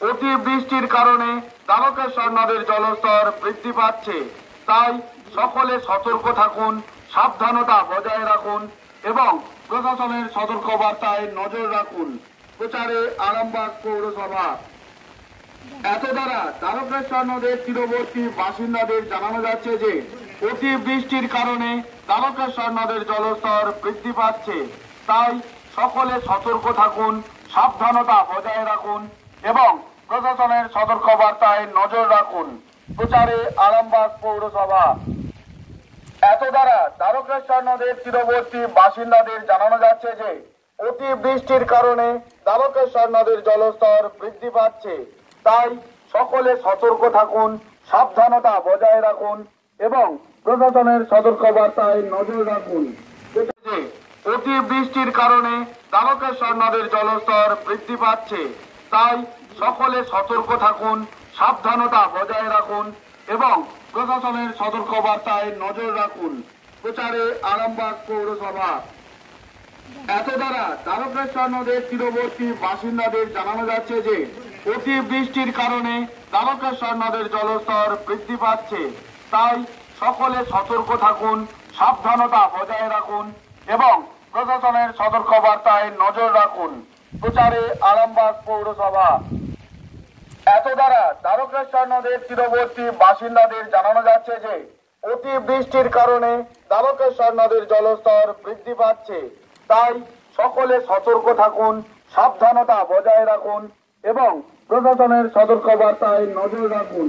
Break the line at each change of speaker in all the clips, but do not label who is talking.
অতিবৃষ্টির কারণে তারকেশ্বর নদের জলস্তর বৃদ্ধি পাচ্ছে। তাই সকলে সতর্ক থাকুন, সাবধানতা বজায় রাখুন এবং প্রশাসনের সতর্কবার্তায় নজর রাখুন। প্রচারে আরামবাগ পৌরসভা। এত দ্বারা তারকেশ্বর নদের তীরবর্তী বাসিন্দাদের জানানো যাচ্ছে যে অতিবৃষ্টির কারণে তারকেশ্বর নদের জলস্তর বৃদ্ধি পাচ্ছে। তাই সকলে সতর্ক থাকুন, সাবধানতা বজায় রাখুন এবং প্রশাসনের সতর্কবার্তায় নজর রাখুন। প্রচারে আরামবাগ পৌরসভা। এত দ্বারা তারকেশ্বর নদের তীরবর্তী বাসিন্দাদের জানানো যাচ্ছে যে অতিবৃষ্টির কারণে তারকেশ্বর নদের জলস্তর বৃদ্ধি পাচ্ছে। তাই সকলে সতর্ক থাকুন, সাবধানতা বজায় রাখুন এবং প্রশাসনের সতর্কবার্তায় নজর রাখুন। অতিবৃষ্টির কারণে তারকেশ্বর নদের জলস্তর বৃদ্ধি পাচ্ছে। তাই সকলে সতর্ক থাকুন, সাবধানতা বজায় রাখুন এবং প্রশাসনের সতর্কবার্তায় নজর রাখুন। প্রচারে আরামবাগ পৌরসভা। এত দ্বারা তারকেশ্বর নদের তীরবর্তী বাসিন্দাদের জানানো যাচ্ছে যে অতিবৃষ্টির কারণে তারকেশ্বর নদের জলস্তর বৃদ্ধি পাচ্ছে। তাই সকলে সতর্ক থাকুন, সাবধানতা বজায় রাখুন এবং প্রশাসনের সতর্কবার্তায় নজর রাখুন। প্রচারে আরামবাগ পৌরসভা। এত দ্বারা তারকেশ্বর নদের তীরবর্তী বাসিন্দাদের জানানো যাচ্ছে যে অতিবৃষ্টির কারণে তারকেশ্বর নদের জলস্তর বৃদ্ধি পাচ্ছে। তাই সকলে সতর্ক থাকুন, সাবধানতা বজায় রাখুন এবং প্রশাসনের সতর্কবার্তায় নজর রাখুন।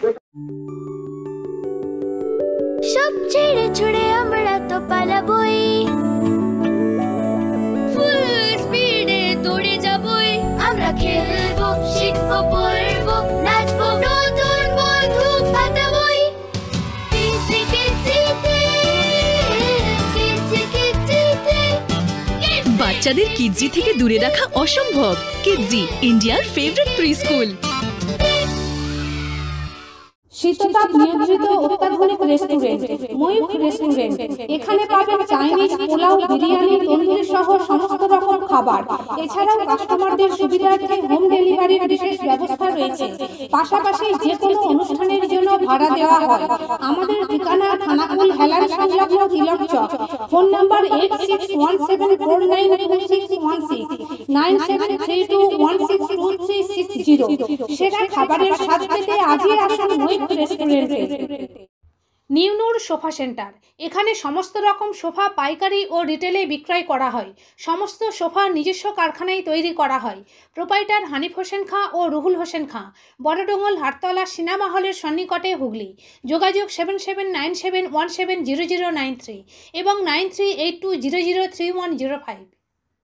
সব ছেড়ে ছুড়ে আমরা তো পালাবই, ফুল স্পিডে দৌড়ে যাবই। আমরা খেলবো, শিখবো, পড়বো, নাচবো, নতুন বন্ধু পাতাবই।
বাচ্চাদের কিডজি থেকে দূরে রাখা অসম্ভব। কিডজি, ইন্ডিয়ার ফেভারিট প্রি স্কুল।
শীততাপ নিয়ন্ত্রিত অত্যাধুনিক রেস্টুরেন্ট ময়ূখ রেস্টুরেন্ট। এখানে পাবেন চাইনিজ, পোলাও, বিরিয়ানি, তন্দুরি সহ সমস্ত রকম খাবার। এছাড়াও কাস্টমারদের সুবিধার্থে হোম ডেলিভারির বিশেষ ব্যবস্থা রয়েছে। পাশাপাশি যে কোনো অনুষ্ঠানের জন্য ভাড়া দেওয়া হয়। আমাদের ঠিকানা থানাকুল হেলান সংলগ্ন তিলক চক। Phone number 8617492616 9732162360। সেরা খাবারের স্বাদ পেতে আজই আসুন ময়ূখ রেস্টুরেন্টে। নিউনুর সোফা সেন্টার। এখানে সমস্ত রকম সোফা পাইকারি ও রিটেলে বিক্রয় করা হয়। সমস্ত সোফা নিজস্ব কারখানায় তৈরি করা হয়। প্রোপাইটার হানিফ হোসেন খাঁ ও রুহুল হোসেন খাঁ, বড়ডোঙ্গল, হাটতলা, সিনেমা হলের সন্নিকটে, হুগলি। যোগাযোগ 7797170093 এবং 9382003105।